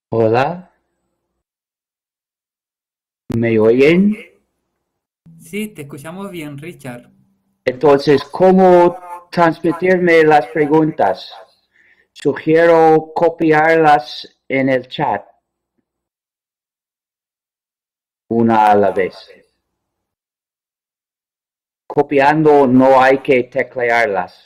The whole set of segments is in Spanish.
Hola, ¿me oyen? Sí, te escuchamos bien, Richard. Entonces, ¿cómo transmitirme las preguntas? Sugiero copiarlas en el chat, una a la vez. Copiando no hay que teclearlas.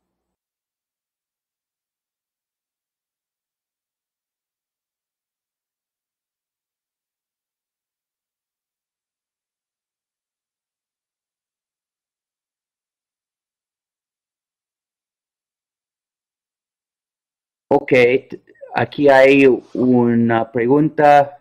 Ok, aquí hay una pregunta.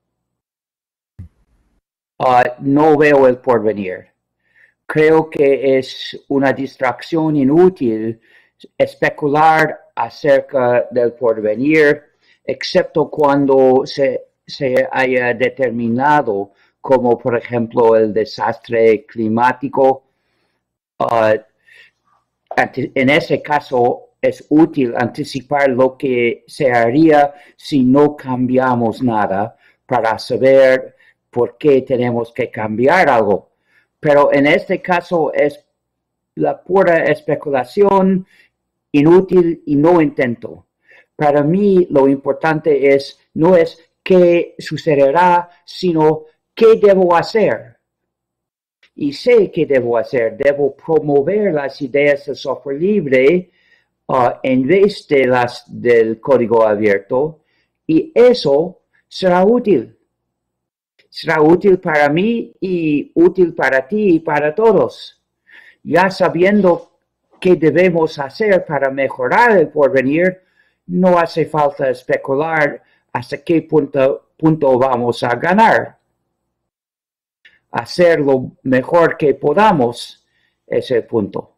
No veo el porvenir. Creo que es una distracción inútil especular acerca del porvenir, excepto cuando se haya determinado, como por ejemplo el desastre climático. Uh, en ese caso, es útil anticipar lo que se haría si no cambiamos nada para saber por qué tenemos que cambiar algo. Pero en este caso es la pura especulación inútil y no intento. Para mí lo importante no es qué sucederá, sino qué debo hacer. Y sé qué debo hacer. Debo promover las ideas del software libre en vez de las del código abierto, y eso será útil. Será útil para mí y útil para ti y para todos. Ya sabiendo qué debemos hacer para mejorar el porvenir, no hace falta especular hasta qué punto vamos a ganar. Hacer lo mejor que podamos es el punto.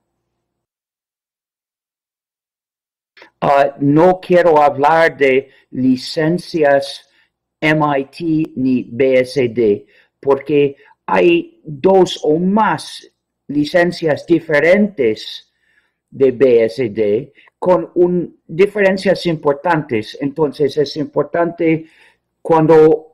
No quiero hablar de licencias MIT ni BSD, porque hay dos o más licencias diferentes de BSD con diferencias importantes. Entonces es importante cuando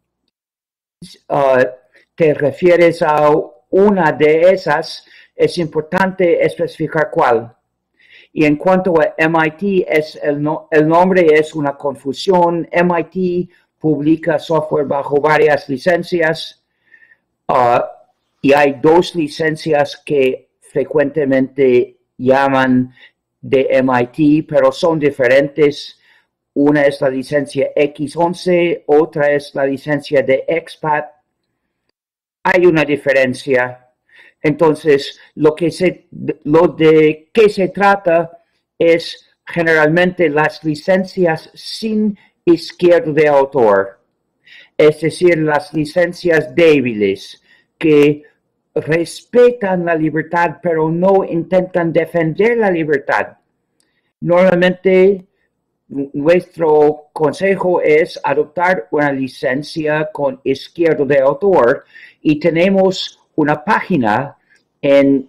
uh, te refieres a una de esas, es importante especificar cuál. Y en cuanto a MIT, el nombre es una confusión. MIT publica software bajo varias licencias uh, y hay dos licencias que frecuentemente llaman de MIT, pero son diferentes. Una es la licencia X11, otra es la licencia de expat. Hay una diferencia. Entonces, lo de qué se trata es generalmente las licencias sin izquierdo de autor, es decir, las licencias débiles que respetan la libertad pero no intentan defender la libertad. Normalmente nuestro consejo es adoptar una licencia con izquierdo de autor y tenemos una página en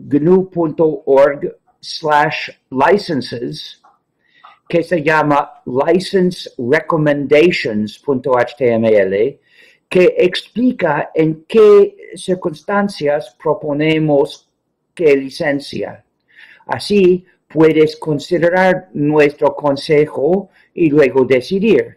gnu.org/licenses que se llama licenserecommendations.html que explica en qué circunstancias proponemos qué licencia. Así puedes considerar nuestro consejo y luego decidir.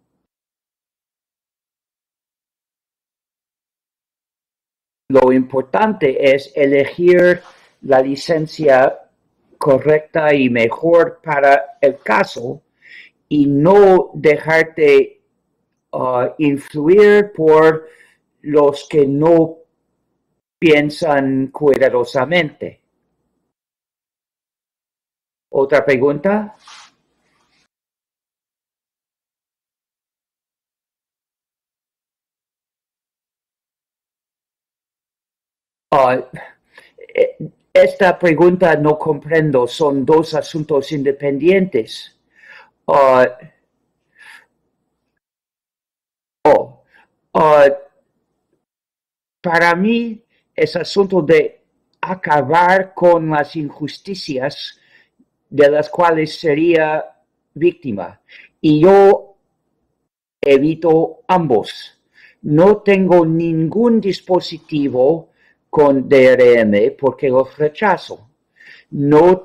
Lo importante es elegir la licencia correcta y mejor para el caso y no dejarte influir por los que no piensan cuidadosamente. ¿Otra pregunta? Uh, esta pregunta no comprendo, son dos asuntos independientes. Uh, oh, uh, para mí es asunto de acabar con las injusticias de las cuales sería víctima. Y yo evito ambos. No tengo ningún dispositivo con DRM porque los rechazo. No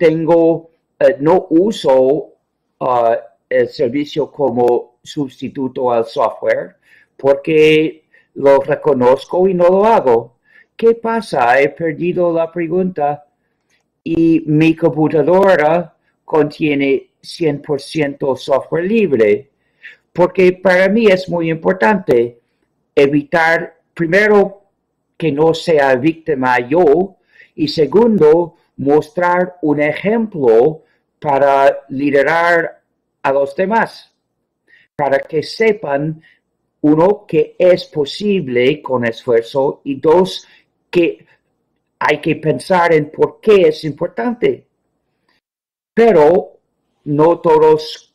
uso el servicio como sustituto al software porque lo reconozco y no lo hago. ¿Qué pasa? He perdido la pregunta y mi computadora contiene 100% software libre, porque para mí es muy importante evitar, primero, que no sea víctima yo, y segundo, mostrar un ejemplo para liderar a los demás, para que sepan, uno, que es posible con esfuerzo, y dos, que hay que pensar en por qué es importante. Pero no todos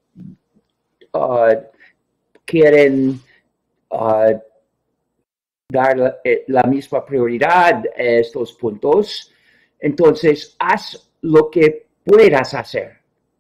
quieren dar la misma prioridad a estos puntos. Entonces, haz lo que puedas hacer.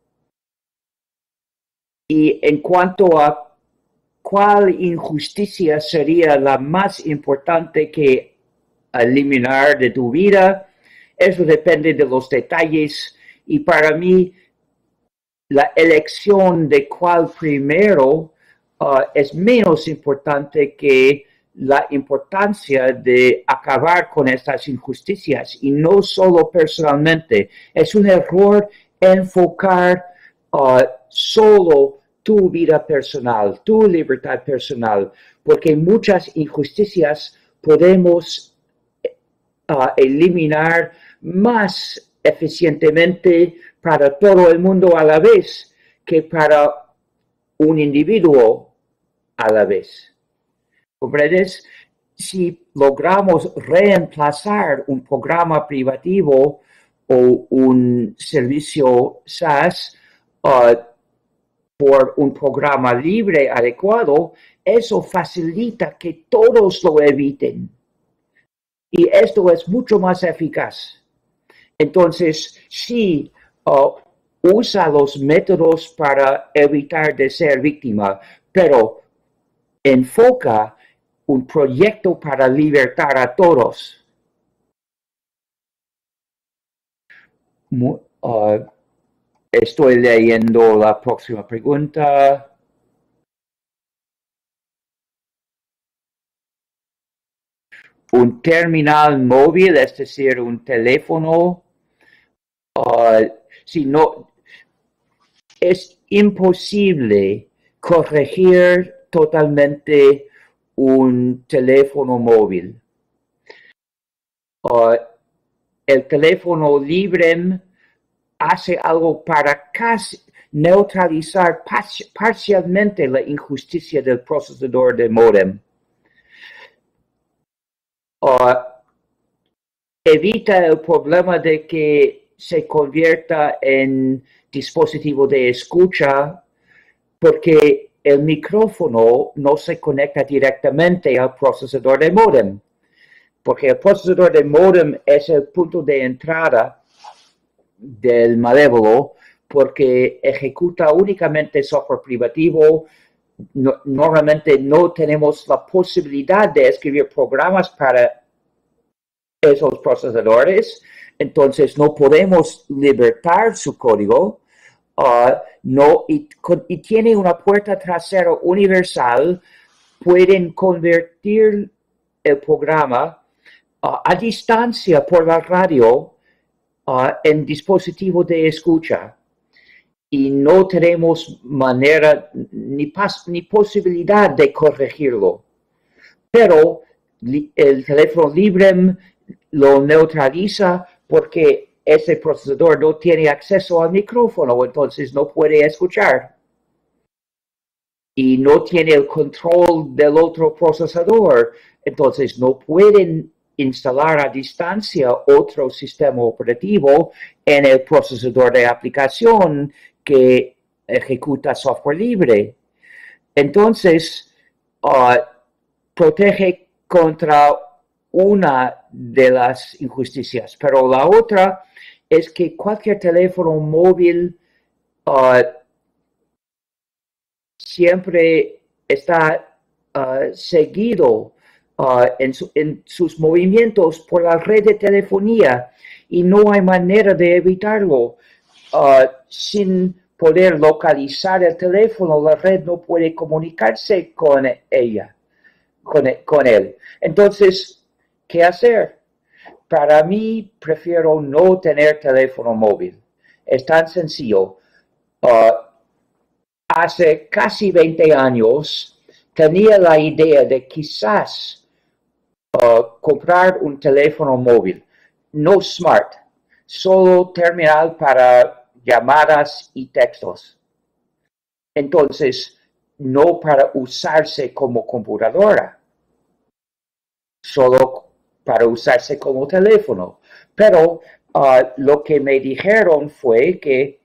Y en cuanto a cuál injusticia sería la más importante que eliminar de tu vida, eso depende de los detalles, y para mí la elección de cuál primero es menos importante que la importancia de acabar con estas injusticias, y no solo personalmente. Es un error enfocar solo tu vida personal, tu libertad personal, porque muchas injusticias podemos eliminar más eficientemente para todo el mundo a la vez que para un individuo a la vez. ¿Comprendes? Si logramos reemplazar un programa privativo o un servicio SaaS por un programa libre adecuado, eso facilita que todos lo eviten. Y esto es mucho más eficaz. Entonces, sí, usa los métodos para evitar de ser víctima, pero enfoca un proyecto para libertar a todos. Estoy leyendo la próxima pregunta. Un terminal móvil, es decir, un teléfono. Si no, es imposible corregir totalmente un teléfono móvil. El teléfono libre hace algo para casi neutralizar parcialmente la injusticia del procesador de módem. Evita el problema de que se convierta en dispositivo de escucha, porque el micrófono no se conecta directamente al procesador de módem, porque el procesador de módem es el punto de entrada del Malévolo, porque ejecuta únicamente software privativo. Normalmente no tenemos la posibilidad de escribir programas para esos procesadores, entonces no podemos libertar su código. Y tiene una puerta trasera universal. Pueden convertir el programa a distancia por la radio en dispositivo de escucha, y no tenemos manera ni posibilidad de corregirlo. Pero el teléfono libre lo neutraliza porque ese procesador no tiene acceso al micrófono, entonces no puede escuchar. Y no tiene el control del otro procesador, entonces no pueden instalar a distancia otro sistema operativo en el procesador de aplicación que ejecuta software libre. Entonces, protege contra una de las injusticias, pero la otra es que cualquier teléfono móvil siempre está seguido en sus movimientos por la red de telefonía y no hay manera de evitarlo. Sin poder localizar el teléfono, la red no puede comunicarse con ella, con él. Entonces, ¿qué hacer? Para mí, prefiero no tener teléfono móvil. Es tan sencillo. Hace casi 20 años tenía la idea de quizás comprar un teléfono móvil, no smart, solo terminal para llamadas y textos. Entonces, no para usarse como computadora, solo para usarse como teléfono. Pero lo que me dijeron fue que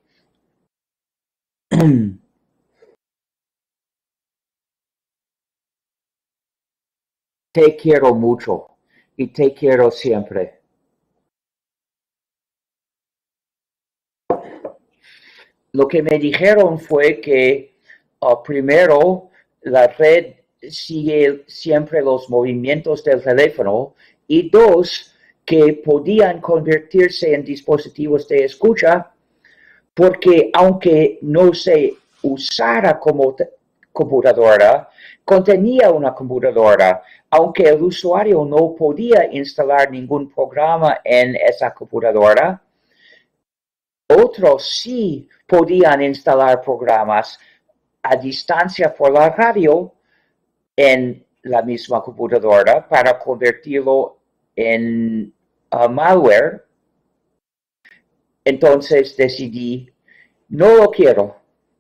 te quiero mucho y te quiero siempre. Lo que me dijeron fue que primero la red sigue siempre los movimientos del teléfono y dos, que podían convertirse en dispositivos de escucha porque aunque no se usara como computadora, contenía una computadora, aunque el usuario no podía instalar ningún programa en esa computadora. Otros sí podían instalar programas a distancia por la radio en la misma computadora para convertirlo en malware. Entonces decidí, no lo quiero.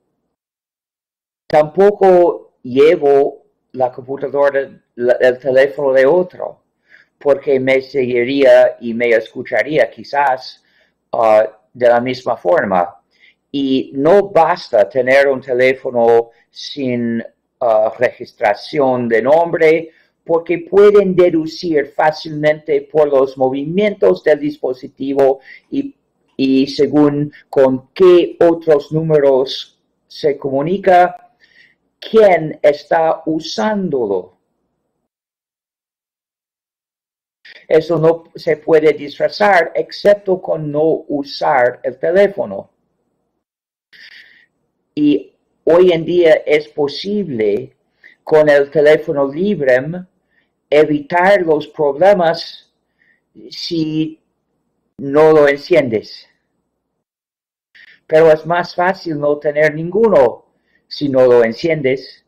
Tampoco llevo la computadora, el teléfono de otro, porque me seguiría y me escucharía quizás de la misma forma. Y no basta tener un teléfono sin registración de nombre, porque pueden deducir fácilmente por los movimientos del dispositivo y según con qué otros números se comunica, quién está usándolo. Eso no se puede disfrazar excepto con no usar el teléfono. Y hoy en día es posible con el teléfono libre evitar los problemas si no lo enciendes. Pero es más fácil no tener ninguno si no lo enciendes.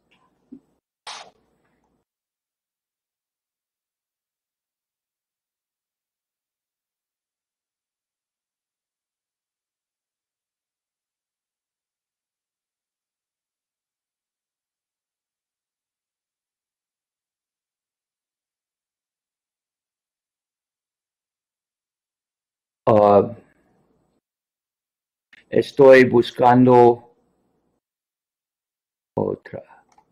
Estoy buscando otra.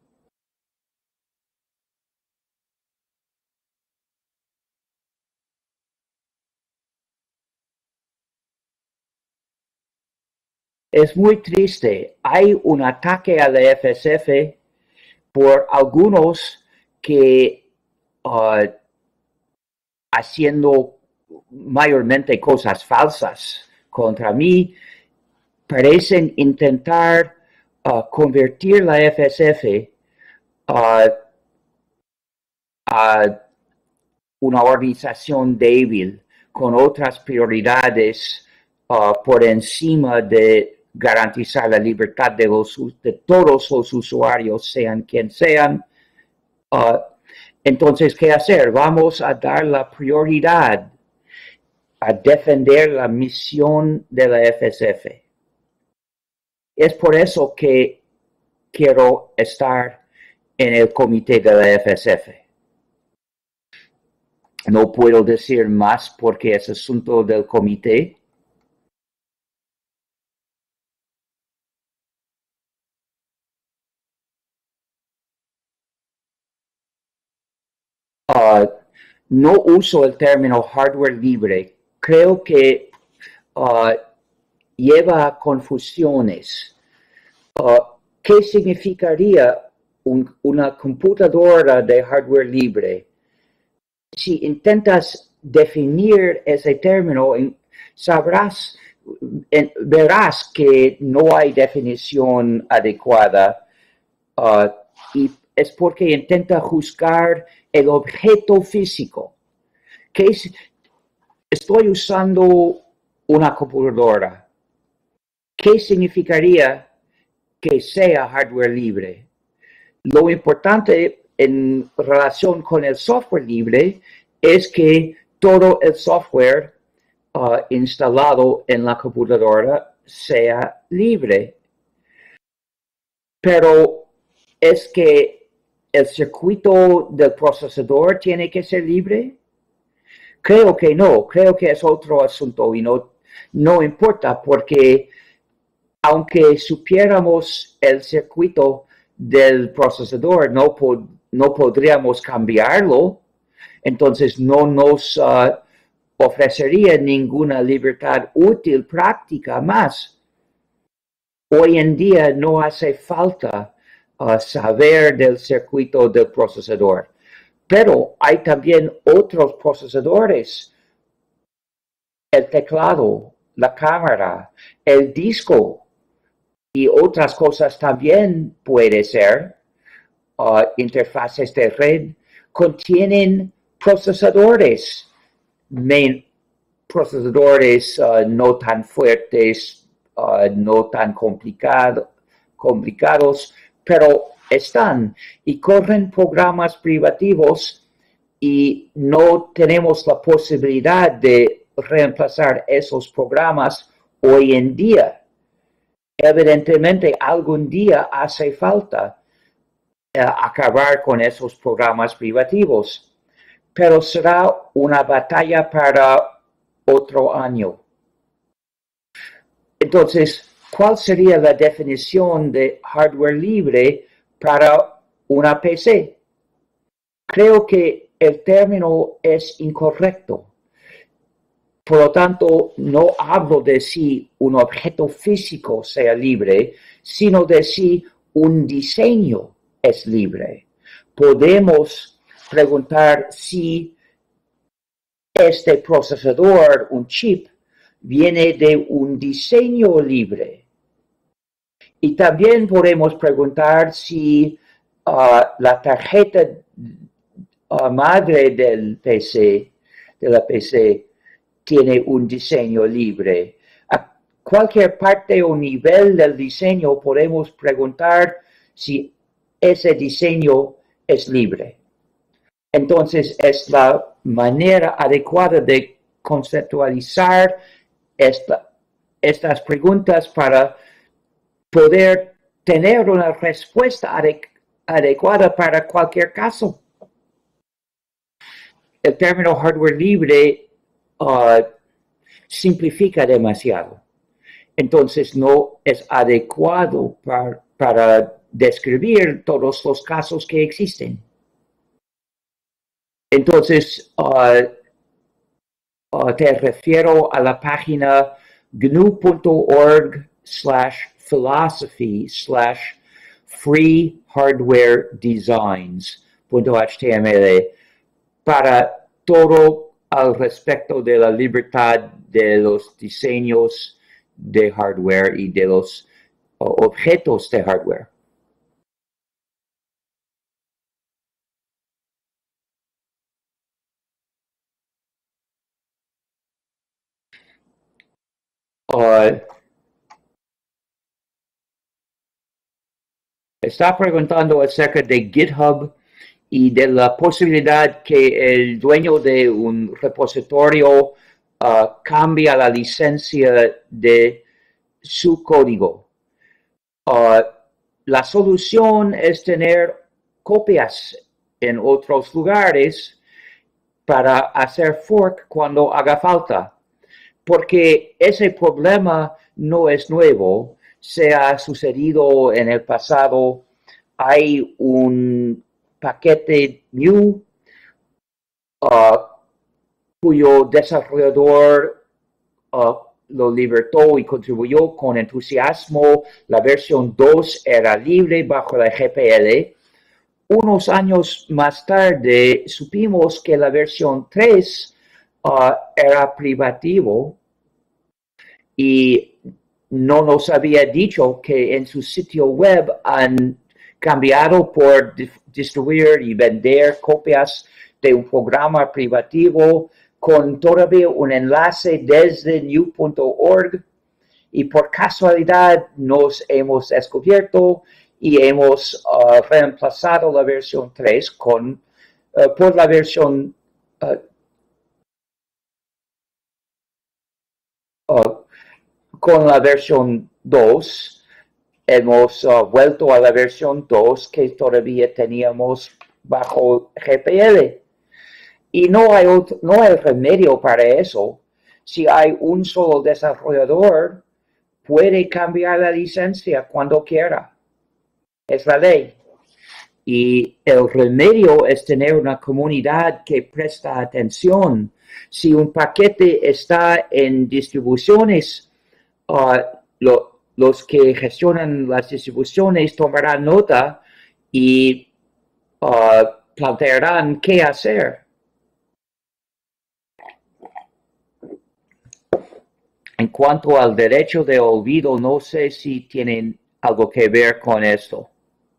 Es muy triste. Hay un ataque a la FSF por algunos que haciendo mayormente cosas falsas contra mí, parecen intentar convertir la FSF a una organización débil con otras prioridades por encima de garantizar la libertad de todos los usuarios, sean quien sean. Entonces, ¿qué hacer? Vamos a dar la prioridad a defender la misión de la FSF. Es por eso que quiero estar en el comité de la FSF. No puedo decir más porque es asunto del comité. No uso el término hardware libre. Creo que lleva a confusiones. ¿Qué significaría una computadora de hardware libre, si intentas definir ese término, verás que no hay definición adecuada, y es porque intenta juzgar el objeto físico. Estoy usando una computadora. ¿Qué significaría que sea hardware libre? Lo importante en relación con el software libre es que todo el software instalado en la computadora sea libre. Pero ¿es que el circuito del procesador tiene que ser libre? Creo que no, creo que es otro asunto y no importa, porque aunque supiéramos el circuito del procesador, no podríamos cambiarlo, entonces no nos ofrecería ninguna libertad útil práctica más. Hoy en día no hace falta saber del circuito del procesador, pero hay también otros procesadores, el teclado, la cámara, el disco y otras cosas también puede ser, interfaces de red, contienen procesadores no tan fuertes, no tan complicados, pero están y corren programas privativos y no tenemos la posibilidad de reemplazar esos programas hoy en día. Evidentemente, algún día hace falta acabar con esos programas privativos, pero será una batalla para otro año. Entonces, ¿cuál sería la definición de hardware libre para una PC? Creo que el término es incorrecto. Por lo tanto, no hablo de si un objeto físico sea libre, sino de si un diseño es libre. Podemos preguntar si este procesador, un chip, viene de un diseño libre. Y también podemos preguntar si la tarjeta madre de la PC, tiene un diseño libre. A cualquier parte o nivel del diseño podemos preguntar si ese diseño es libre. Entonces, es la manera adecuada de conceptualizar estas preguntas para poder tener una respuesta adecuada para cualquier caso. El término hardware libre simplifica demasiado. Entonces no es adecuado para describir todos los casos que existen. Entonces, te refiero a la página gnu.org/philosophy/free-hardware-designs.html para todo al respecto de la libertad de los diseños de hardware y de los objetos de hardware. Está preguntando acerca de GitHub y de la posibilidad que el dueño de un repositorio cambie la licencia de su código. La solución es tener copias en otros lugares para hacer fork cuando haga falta, porque ese problema no es nuevo, se ha sucedido en el pasado. Hay un paquete new cuyo desarrollador lo libertó y contribuyó con entusiasmo. La versión 2 era libre bajo la GPL. unos años más tarde supimos que la versión 3 era privativo y no nos había dicho que en su sitio web han cambiado por distribuir y vender copias de un programa privativo con todavía un enlace desde new.org y por casualidad nos hemos descubierto y hemos reemplazado la versión 3 por la versión con la versión 2. Hemos vuelto a la versión 2 que todavía teníamos bajo GPL. Y no hay remedio para eso. Si hay un solo desarrollador, puede cambiar la licencia cuando quiera. Es la ley. Y el remedio es tener una comunidad que presta atención. Si un paquete está en distribuciones, los que gestionan las distribuciones tomarán nota y plantearán qué hacer. En cuanto al derecho de olvido, no sé si tienen algo que ver con esto.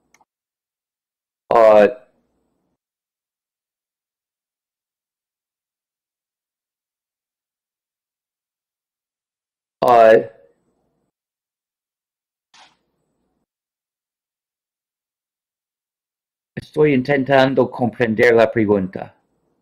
Estoy intentando comprender la pregunta.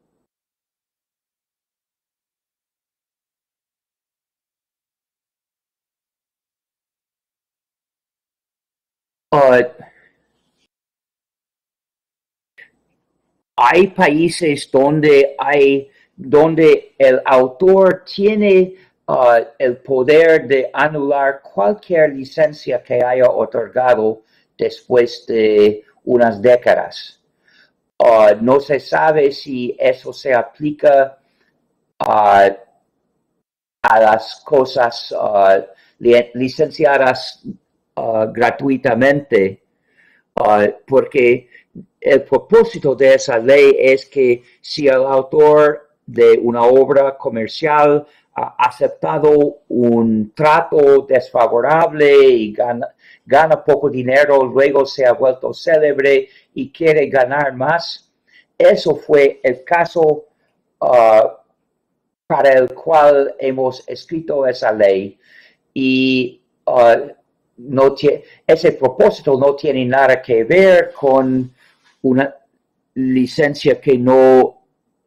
Hay países donde el autor tiene el poder de anular cualquier licencia que haya otorgado después de unas décadas. No se sabe si eso se aplica a las cosas licenciadas gratuitamente, porque el propósito de esa ley es que si el autor de una obra comercial ha aceptado un trato desfavorable y gana poco dinero, luego se ha vuelto célebre y quiere ganar más, eso fue el caso para el cual hemos escrito esa ley y ese propósito no tiene nada que ver con una licencia que no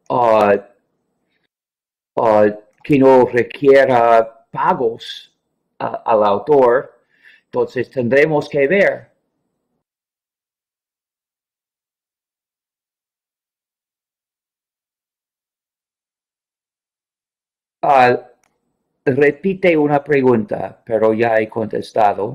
requiera pagos al autor. Entonces tendremos que ver. Repite una pregunta, pero ya he contestado.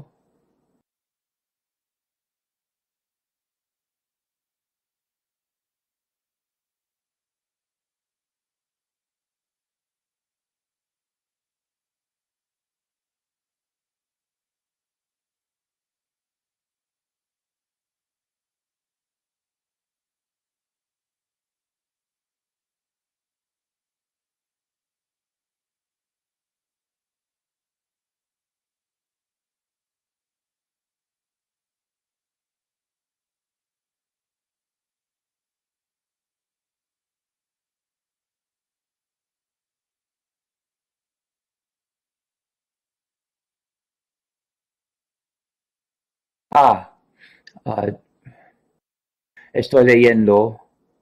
Estoy leyendo.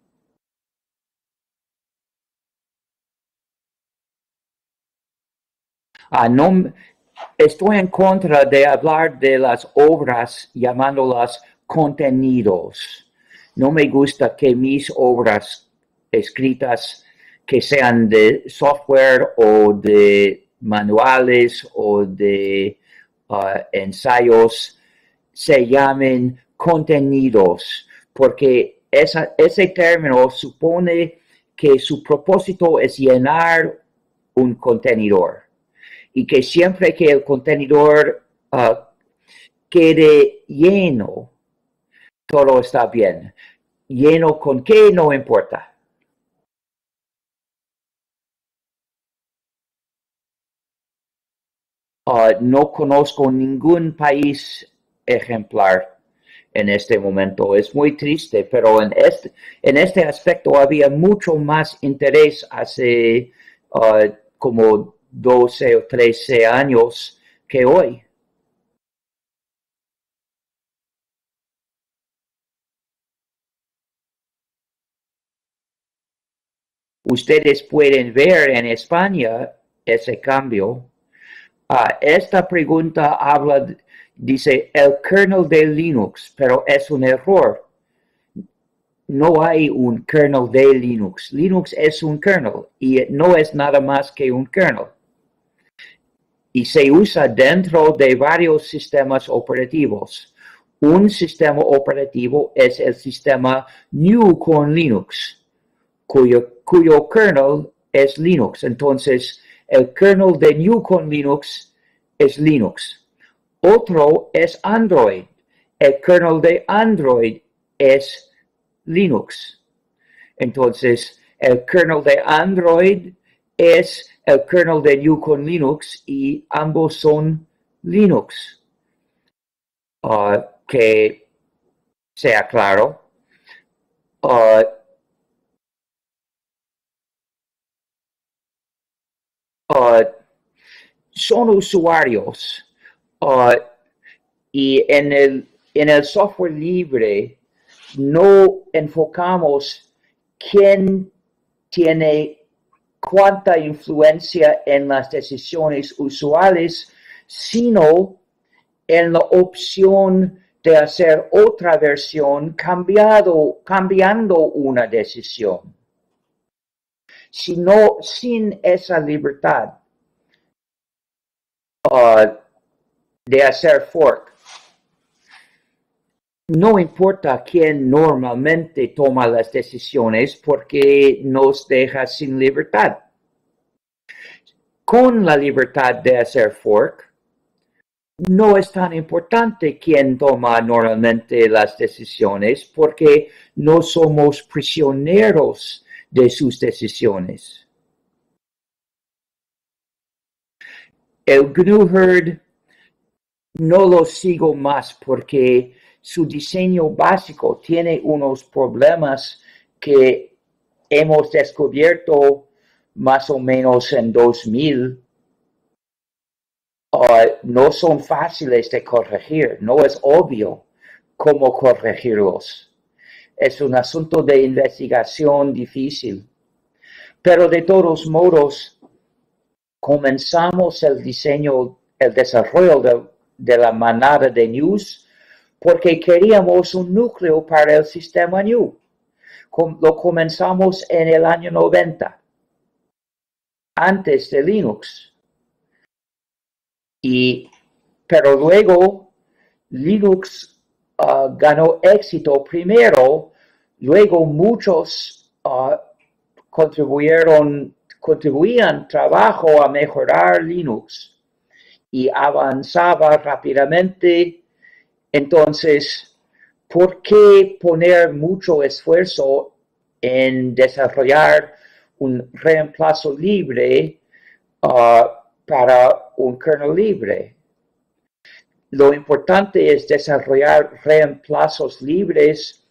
No, estoy en contra de hablar de las obras llamándolas contenidos. No me gusta que mis obras escritas, que sean de software o de manuales o de ensayos, se llamen contenidos, porque ese término supone que su propósito es llenar un contenedor y que siempre que el contenedor quede lleno, todo está bien. lleno con qué no importa. No conozco ningún país ejemplar en este momento. Es muy triste, pero en este aspecto había mucho más interés hace como 12 o 13 años que hoy. Ustedes pueden ver en España ese cambio. Esta pregunta dice el kernel de Linux, pero es un error. No hay un kernel de Linux. Linux es un kernel y no es nada más que un kernel. Y se usa dentro de varios sistemas operativos. Un sistema operativo es el sistema GNU con Linux, cuyo kernel es Linux. Entonces, el kernel de GNU con Linux es Linux. Otro es Android. El kernel de Android es Linux. Entonces, el kernel de Android es el kernel de GNU con Linux y ambos son Linux. Que sea claro. Son usuarios y en el software libre no enfocamos quién tiene cuánta influencia en las decisiones usuales, sino en la opción de hacer otra versión cambiando una decisión. Sin esa libertad de hacer fork, no importa quién normalmente toma las decisiones porque nos deja sin libertad. Con la libertad de hacer fork, no es tan importante quién toma normalmente las decisiones porque no somos prisioneros de sus decisiones. El GNU-herd no lo sigo más porque su diseño básico tiene unos problemas que hemos descubierto más o menos en 2000. No son fáciles de corregir, no es obvio cómo corregirlos. Es un asunto de investigación difícil. Pero de todos modos, comenzamos el desarrollo de la manada de news porque queríamos un núcleo para el sistema GNU. Lo comenzamos en el año 90, antes de Linux. Pero luego Linux ganó éxito primero, luego muchos contribuían trabajo a mejorar Linux y avanzaba rápidamente. Entonces, ¿por qué poner mucho esfuerzo en desarrollar un reemplazo libre para un kernel libre? Lo importante es desarrollar reemplazos libres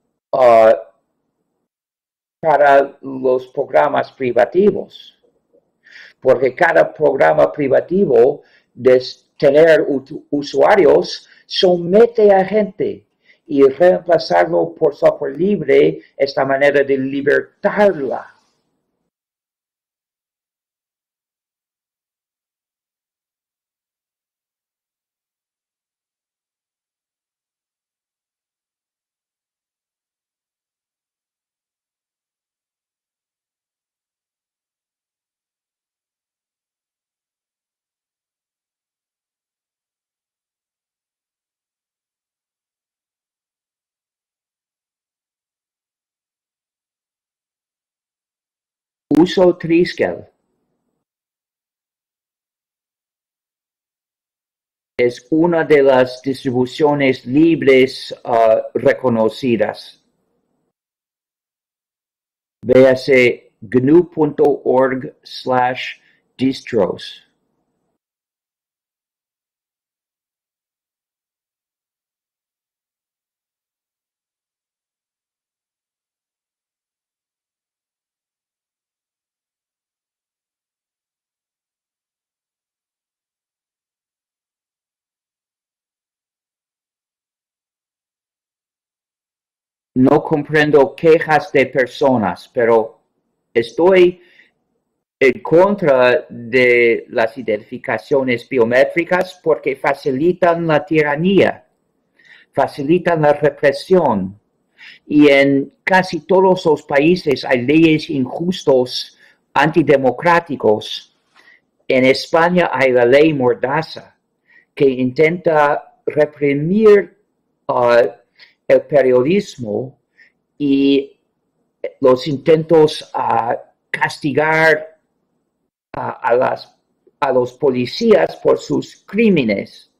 para los programas privativos, porque cada programa privativo de tener usuarios somete a gente y reemplazarlo por software libre es la manera de libertarla. Uso Triskel. Es una de las distribuciones libres reconocidas. véase gnu.org/distros. No comprendo quejas de personas, pero estoy en contra de las identificaciones biométricas porque facilitan la tiranía, facilitan la represión. Y en casi todos los países hay leyes injustos, antidemocráticos. En España hay la ley Mordaza, que intenta reprimir el periodismo y los intentos a castigar a los policías por sus crímenes.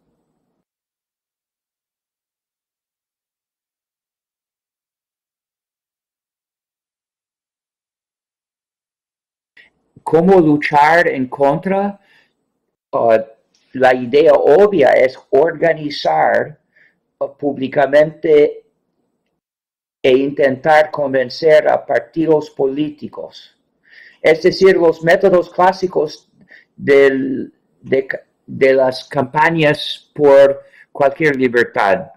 ¿Cómo luchar en contra? La idea obvia es organizar públicamente e intentar convencer a partidos políticos. Es decir, los métodos clásicos de las campañas por cualquier libertad.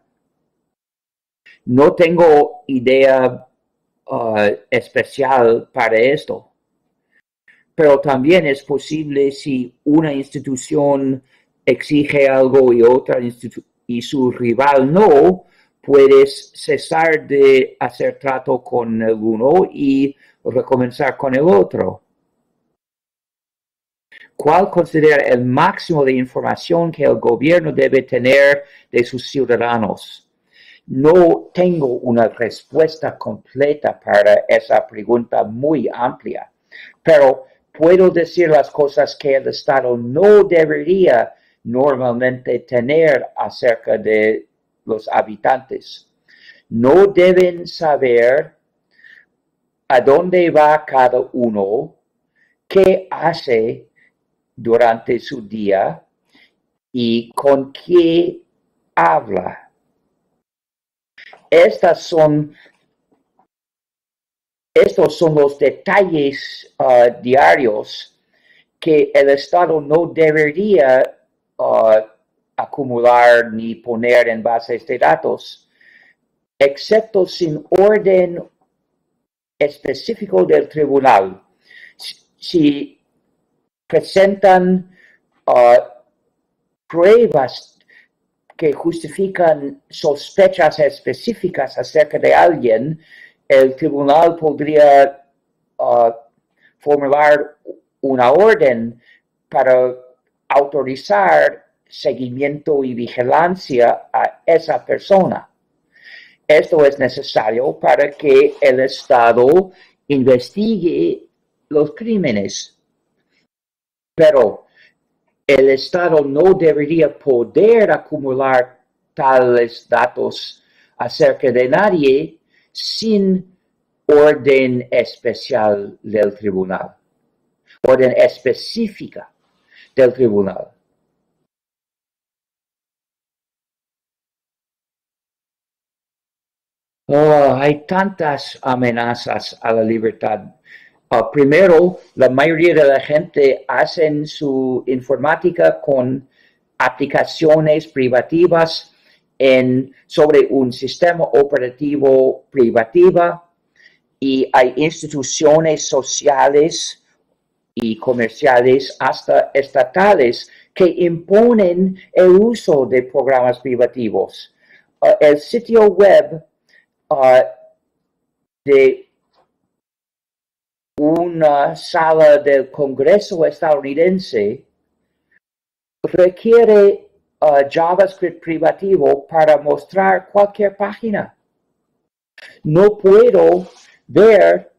No tengo idea especial para esto, pero también es posible si una institución exige algo y otra y su rival no, puedes cesar de hacer trato con el uno y recomenzar con el otro. ¿Cuál considera el máximo de información que el gobierno debe tener de sus ciudadanos? No tengo una respuesta completa para esa pregunta muy amplia, pero puedo decir las cosas que el Estado no debería normalmente tener acerca de los habitantes. No deben saber a dónde va cada uno, qué hace durante su día y con qué habla. Estos son los detalles diarios que el Estado no debería acumular ni poner en bases de datos, excepto sin orden específico del tribunal. Si presentan pruebas que justifican sospechas específicas acerca de alguien, el tribunal podría formular una orden para autorizar seguimiento y vigilancia a esa persona. Esto es necesario para que el Estado investigue los crímenes. Pero el Estado no debería poder acumular tales datos acerca de nadie sin orden especial del tribunal, orden específica del tribunal. Hay tantas amenazas a la libertad. Primero, la mayoría de la gente hacen su informática con aplicaciones privativas sobre un sistema operativo privativa, y hay instituciones sociales y comerciales hasta estatales que imponen el uso de programas privativos. El sitio web de una sala del Congreso estadounidense requiere JavaScript privativo para mostrar cualquier página. No puedo ver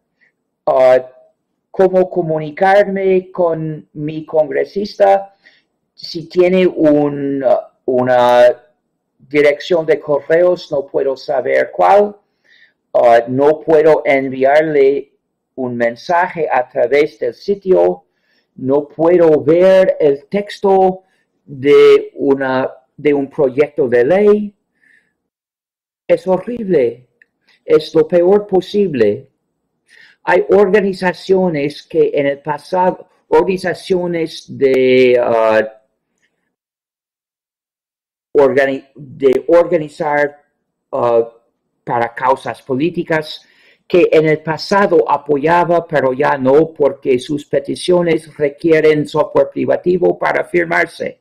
cómo comunicarme con mi congresista si tiene una dirección de correos, no puedo saber cuál. No puedo enviarle un mensaje a través del sitio, no puedo ver el texto de un proyecto de ley. Es horrible, es lo peor posible. Hay organizaciones que en el pasado, organizaciones de organizar para causas políticas que en el pasado apoyaba, pero ya no, porque sus peticiones requieren software privativo para firmarse.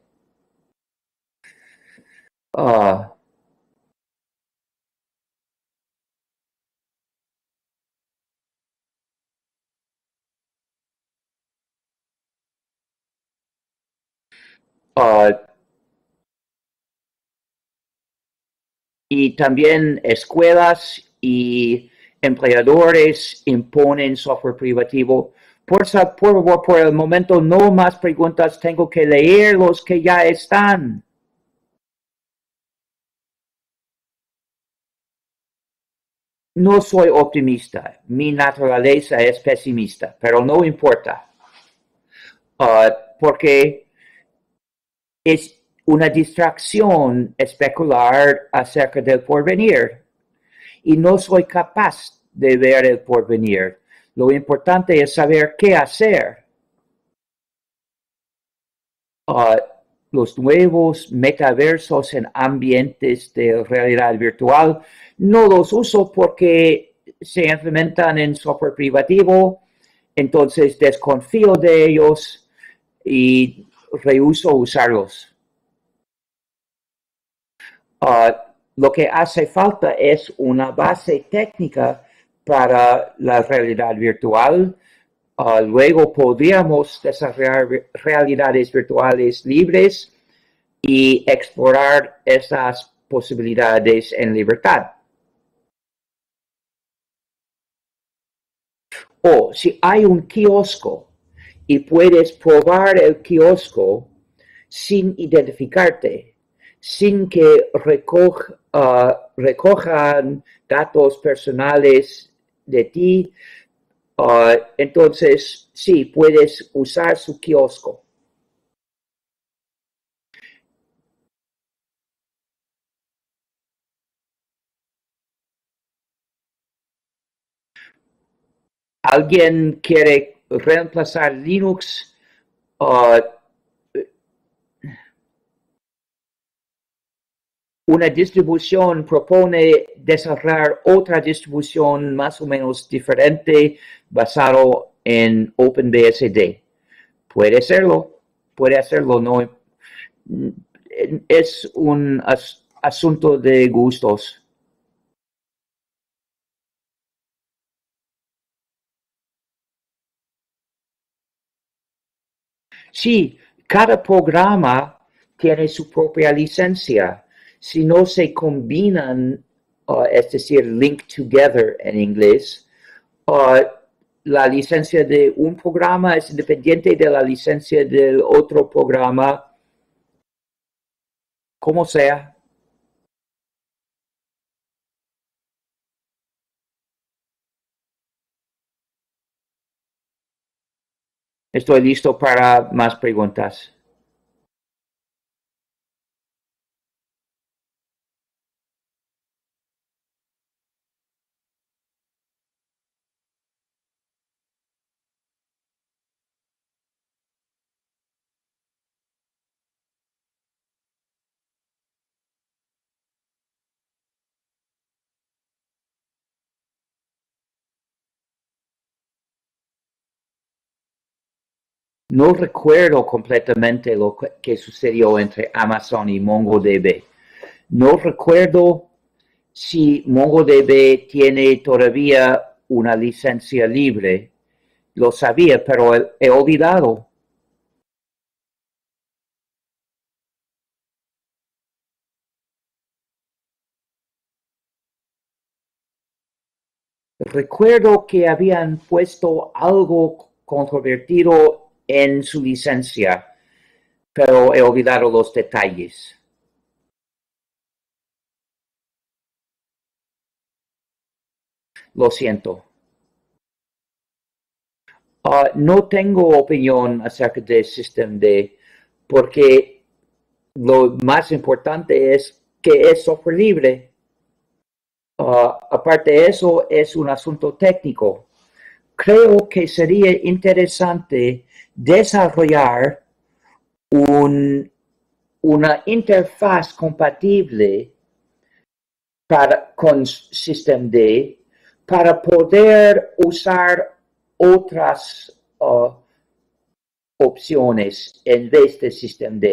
Y también escuelas y empleadores imponen software privativo. Por el momento, no más preguntas, tengo que leer los que ya están. No soy optimista, mi naturaleza es pesimista, pero no importa, porque es una distracción especular acerca del porvenir y no soy capaz de ver el porvenir. Lo importante es saber qué hacer. Los nuevos metaversos en ambientes de realidad virtual no los uso porque se implementan en software privativo, entonces desconfío de ellos y rehúso usarlos. Lo que hace falta es una base técnica para la realidad virtual. Luego podríamos desarrollar realidades virtuales libres y explorar esas posibilidades en libertad. O si hay un kiosco y puedes probar el kiosco sin identificarte, sin que recojan datos personales de ti, entonces sí, puedes usar su kiosco. ¿Alguien quiere reemplazar Linux? Una distribución propone desarrollar otra distribución más o menos diferente basado en OpenBSD. Puede hacerlo, no es un asunto de gustos. Sí, cada programa tiene su propia licencia. Si no se combinan, es decir, link together en inglés, la licencia de un programa es independiente de la licencia del otro programa, como sea. Estoy listo para más preguntas. No recuerdo completamente lo que sucedió entre Amazon y MongoDB. No recuerdo si MongoDB tiene todavía una licencia libre. Lo sabía, pero he olvidado. Recuerdo que habían puesto algo controvertido en su licencia, pero he olvidado los detalles. Lo siento. No tengo opinión acerca del sistema D, porque lo más importante es que es software libre. Aparte de eso, es un asunto técnico. Creo que sería interesante desarrollar una interfaz compatible con systemd para poder usar otras opciones en vez de systemd.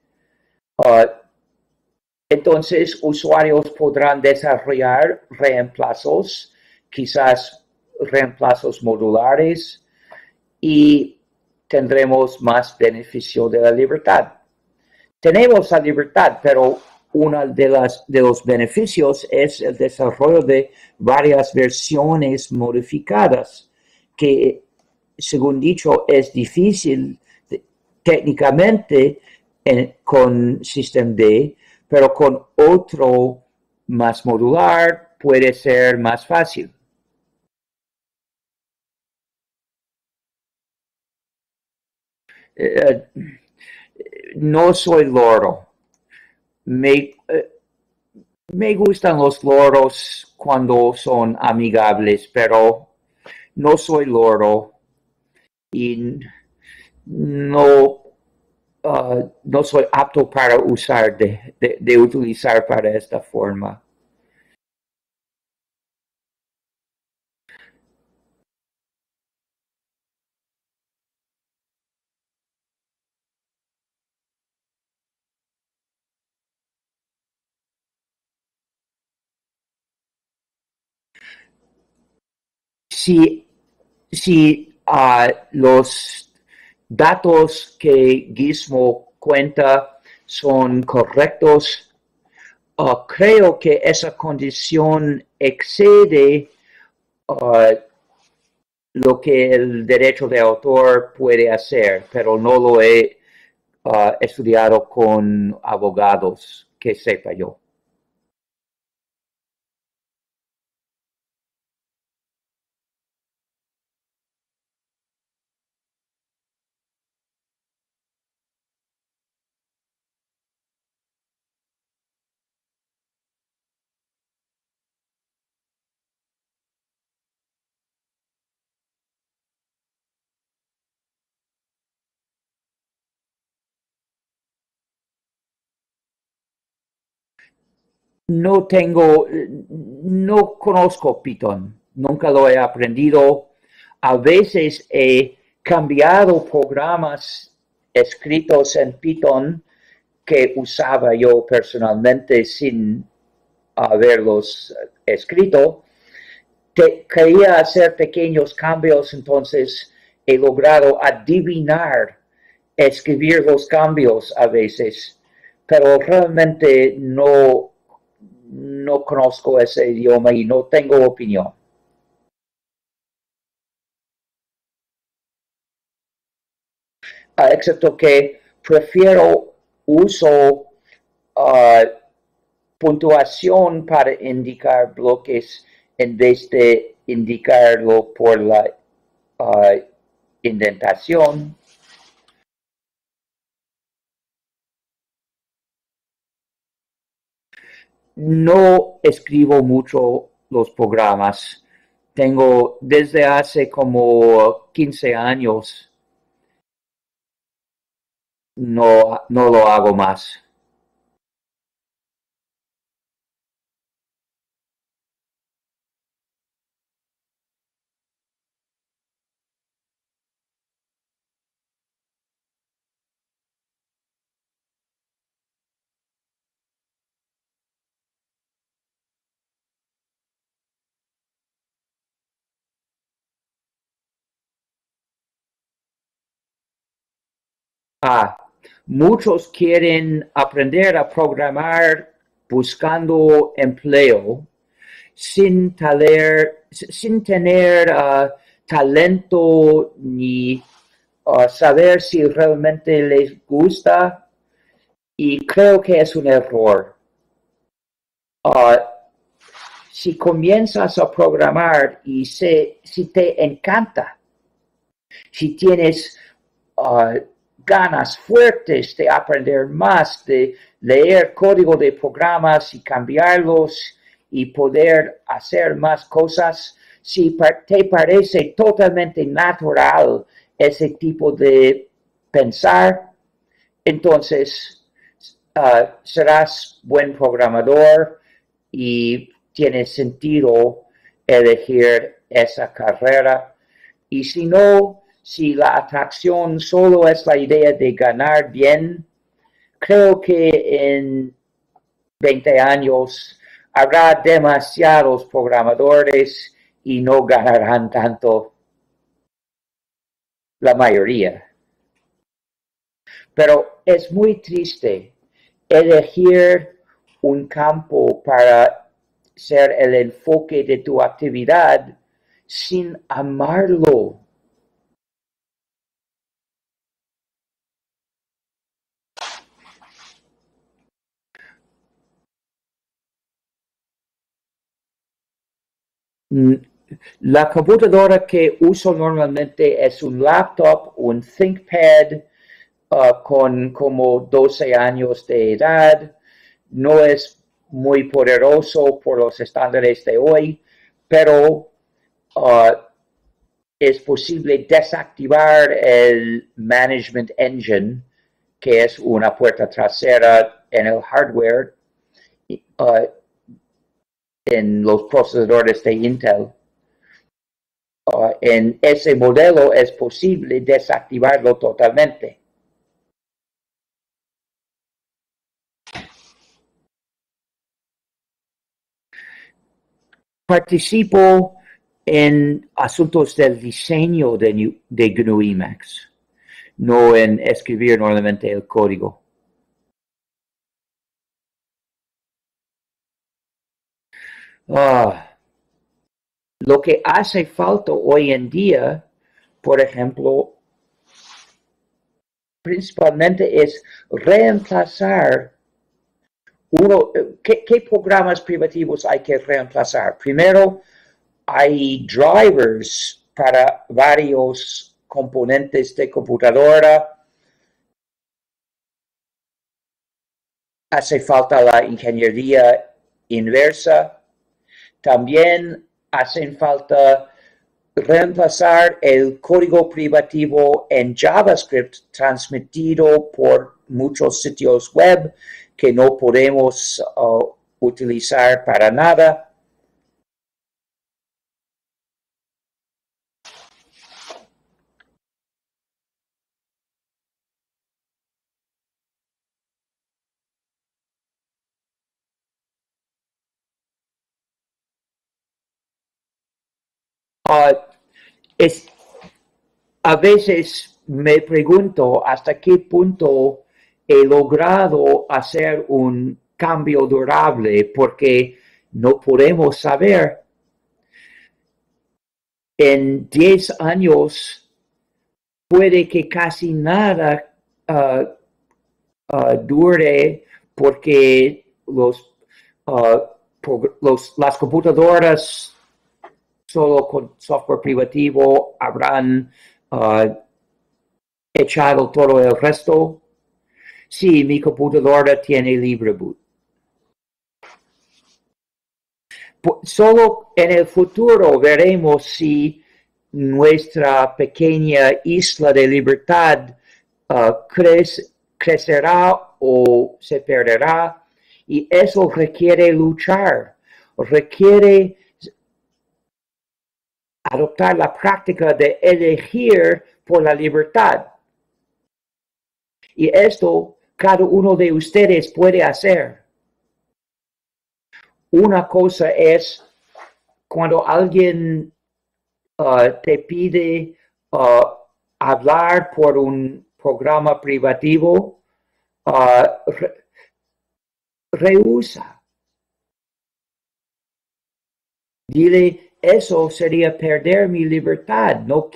Entonces, usuarios podrán desarrollar reemplazos, quizás reemplazos modulares, y tendremos más beneficio de la libertad. Tenemos la libertad, pero uno de los beneficios es el desarrollo de varias versiones modificadas, que, según dicho, es difícil técnicamente con systemd, pero con otro más modular puede ser más fácil. No soy loro. Me gustan los loros cuando son amigables, pero no soy loro y no soy apto para usar de utilizar para esta forma. Si los datos que Gizmo cuenta son correctos, creo que esa condición excede lo que el derecho de autor puede hacer, pero no lo he estudiado con abogados que sepa yo. No conozco Python, nunca lo he aprendido. A veces he cambiado programas escritos en Python que usaba yo personalmente sin haberlos escrito. Quería hacer pequeños cambios, entonces he logrado adivinar, escribir los cambios a veces, pero realmente no conozco ese idioma y no tengo opinión. Excepto que prefiero uso puntuación para indicar bloques en vez de indicarlo por la indentación. No escribo mucho los programas. Tengo desde hace como 15 años. No lo hago más. Muchos quieren aprender a programar buscando empleo sin tener talento ni saber si realmente les gusta, y creo que es un error. Si comienzas a programar y si te encanta, Si tienes ganas fuertes de aprender más, de leer código de programas y cambiarlos y poder hacer más cosas, si te parece totalmente natural ese tipo de pensar, entonces serás buen programador y tiene sentido elegir esa carrera. Y si no, si la atracción solo es la idea de ganar bien, creo que en 20 años habrá demasiados programadores y no ganarán tanto la mayoría. Pero es muy triste elegir un campo para ser el enfoque de tu actividad sin amarlo. La computadora que uso normalmente es un laptop, un ThinkPad con como 12 años de edad. No es muy poderoso por los estándares de hoy, pero es posible desactivar el Management Engine, que es una puerta trasera en el hardware, en los procesadores de Intel. En ese modelo es posible desactivarlo totalmente. Participo en asuntos del diseño de GNU Emacs, no en escribir normalmente el código. Lo que hace falta hoy en día, por ejemplo, principalmente es reemplazar ¿qué programas privativos hay que reemplazar? Primero, hay drivers para varios componentes de computadora. Hace falta la ingeniería inversa. También hacen falta reemplazar el código privativo en JavaScript transmitido por muchos sitios web que no podemos utilizar para nada. A veces me pregunto hasta qué punto he logrado hacer un cambio durable, porque no podemos saber. En 10 años puede que casi nada dure, porque las computadoras solo con software privativo habrán echado todo el resto. Sí, mi computadora tiene LibreBoot. Solo en el futuro veremos si nuestra pequeña isla de libertad crecerá o se perderá, y eso requiere luchar, requiere adoptar la práctica de elegir por la libertad. Y esto cada uno de ustedes puede hacer. Una cosa es cuando alguien te pide hablar por un programa privativo, rehúsa. Dile, eso sería perder mi libertad. No,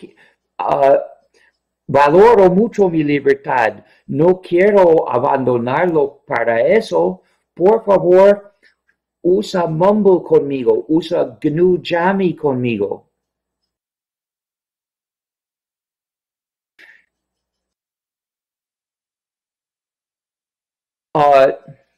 valoro mucho mi libertad. No quiero abandonarlo para eso. Por favor, usa Mumble conmigo. Usa GNU Jami conmigo. Uh,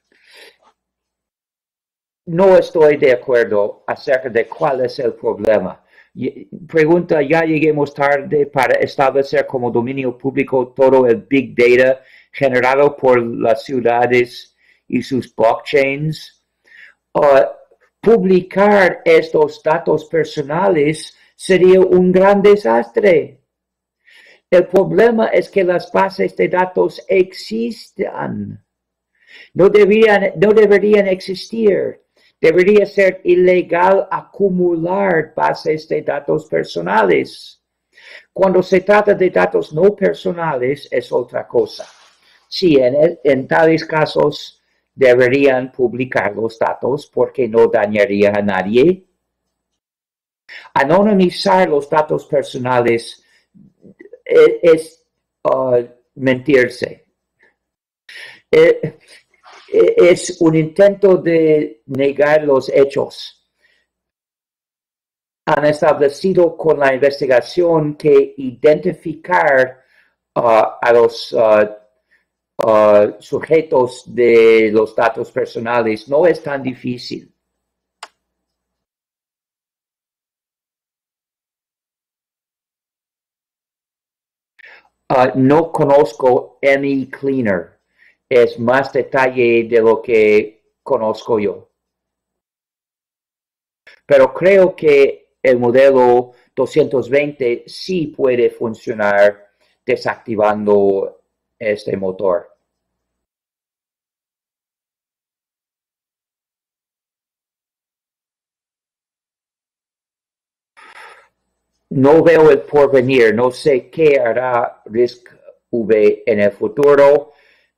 no estoy de acuerdo acerca de cuál es el problema. Pregunta, ya lleguemos tarde para establecer como dominio público todo el Big Data generado por las ciudades y sus blockchains. Publicar estos datos personales sería un gran desastre. El problema es que las bases de datos existan. No deberían existir. Debería ser ilegal acumular bases de datos personales. Cuando se trata de datos no personales es otra cosa. Sí, en tales casos deberían publicar los datos porque no dañaría a nadie. Anonimizar los datos personales es mentirse. Es un intento de negar los hechos. Han establecido con la investigación que identificar a los sujetos de los datos personales no es tan difícil. No conozco MECleaner. Es más detalle de lo que conozco yo. Pero creo que el modelo 220 sí puede funcionar desactivando este motor. No veo el porvenir, no sé qué hará RISC-V en el futuro.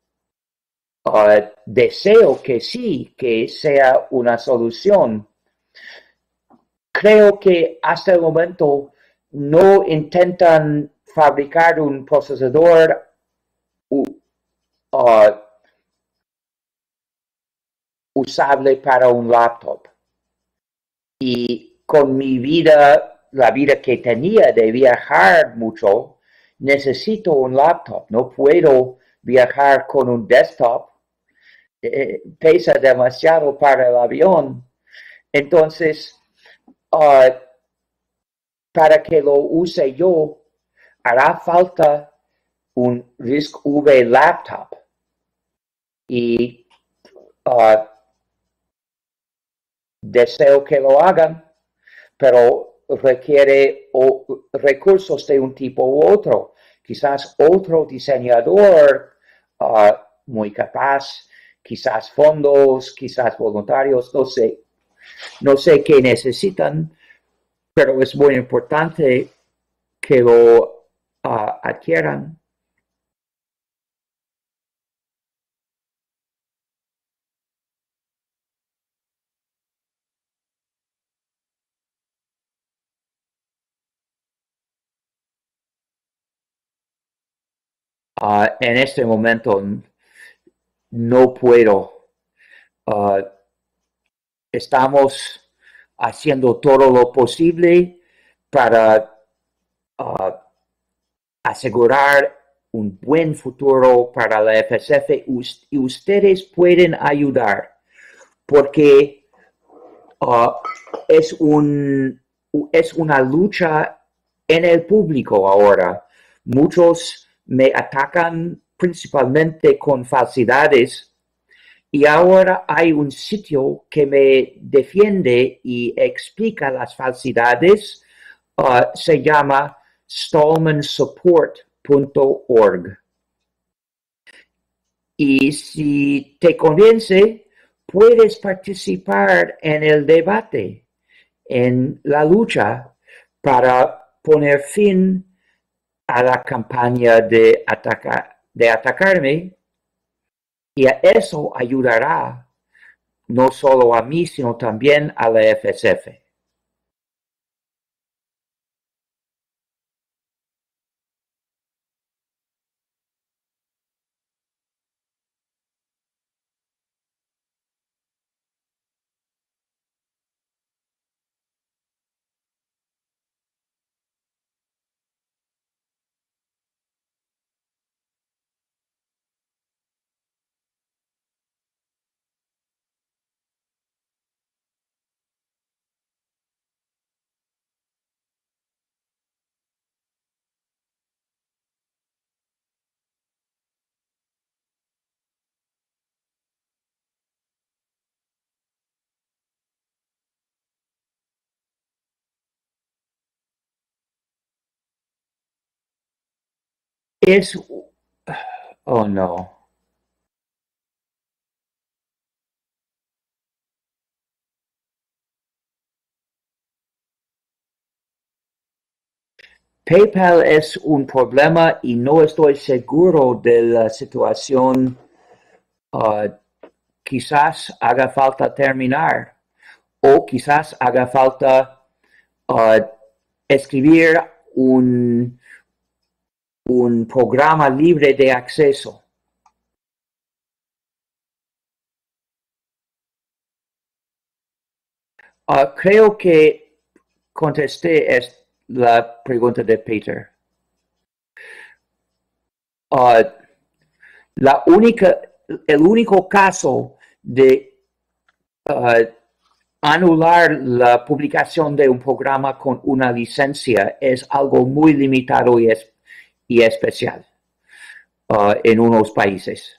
Deseo que sí, que sea una solución. Creo que hasta el momento no intentan fabricar un procesador usable para un laptop. Y con mi vida, la vida que tenía de viajar mucho, necesito un laptop. No puedo viajar con un desktop. Pesa demasiado para el avión. Entonces, para que lo use yo, hará falta un RISC-V laptop. Y deseo que lo hagan, pero requiere recursos de un tipo u otro. Quizás otro diseñador muy capaz, quizás fondos, quizás voluntarios, no sé. No sé qué necesitan, pero es muy importante que lo adquieran. En este momento no puedo. Estamos haciendo todo lo posible para asegurar un buen futuro para la FSF y ustedes pueden ayudar porque es una lucha en el público ahora. Muchos me atacan principalmente con falsidades y ahora hay un sitio que me defiende y explica las falsidades. Se llama stallmansupport.org. Y si te convence, puedes participar en el debate, en la lucha para poner fin a la campaña de atacarme, y a eso ayudará no solo a mí, sino también a la FSF. Es, oh no. PayPal es un problema y no estoy seguro de la situación. Uh, quizás haga falta terminar o quizás haga falta escribir un programa libre de acceso. Creo que contesté la pregunta de Peter. El único caso de anular la publicación de un programa con una licencia es algo muy limitado y especial en unos países.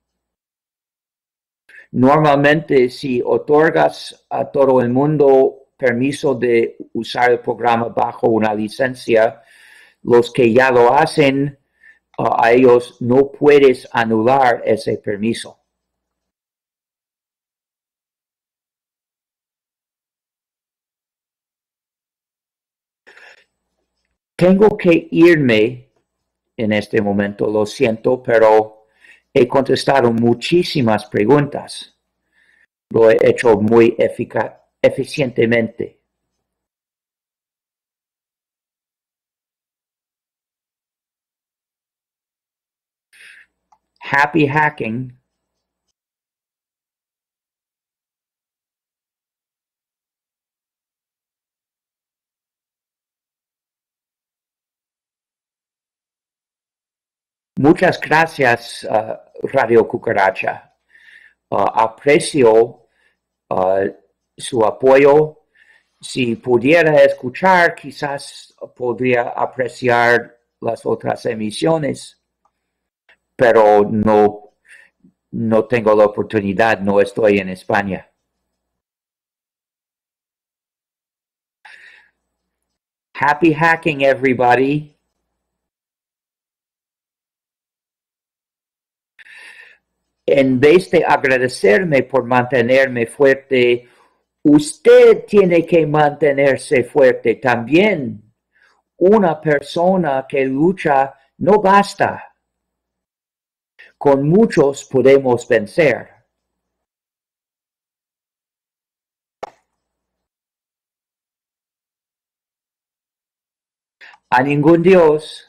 Normalmente, si otorgas a todo el mundo permiso de usar el programa bajo una licencia, los que ya lo hacen, a ellos no puedes anular ese permiso. Tengo que irme en este momento, lo siento, pero he contestado muchísimas preguntas. Lo he hecho muy eficientemente. Happy hacking. Muchas gracias, Radio Cucaracha. Aprecio su apoyo. Si pudiera escuchar, quizás podría apreciar las otras emisiones, pero no tengo la oportunidad, no estoy en España. Happy hacking, everybody. En vez de agradecerme por mantenerme fuerte, usted tiene que mantenerse fuerte también. Una persona que lucha no basta. Con muchos podemos vencer. A ningún Dios.